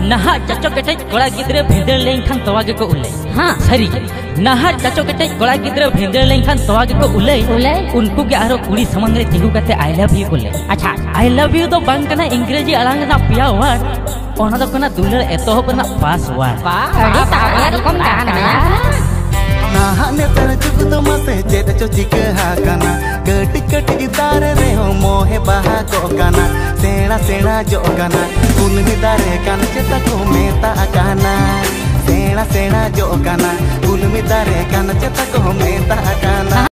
नहा चाचो केटे कोड़ा गिद्रे भेंदर लेंखान तवा के को उले। हाँ सरी नहा चाचो केटे कोड़ा गिद्रे भेंदर लेंखान तवा के को उले उनको के आरो कुड़ी समंग रे तिगु कते आई लव यू बोले। अच्छा आई लव यू तो बांग कना इंग्रेजी अड़ांग ना पिया वर्ड ओना दो कना दुलर एतोहब ना पासवर्ड अड़ी ताबला रकम दाना नाहा ने तर जुग तो मते चेत चो चिके हाकाना कटी कटी दारे रे हो मोहे बाहा को काना सेना सेना जो काना कुलमी दारे कान चेता को मेता काना सेना सेना जो काना कुलमी दारे कान चेता को मेता काना।